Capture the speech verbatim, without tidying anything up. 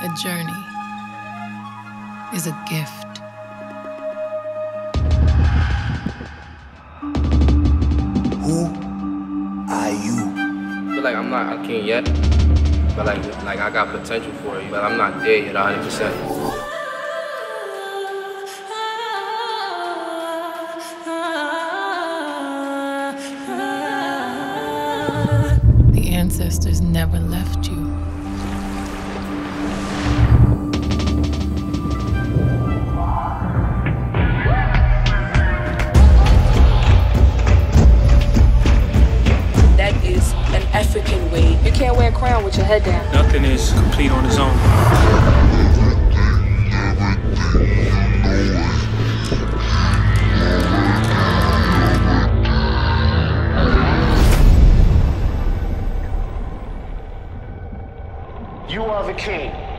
A journey is a gift. Who are you? I feel like I'm not a king yet, but like, like I got potential for it, but I'm not there yet one hundred percent. The ancestors never left you. That is an African way. You can't wear a crown with your head down. Nothing is complete on its own. You are the king.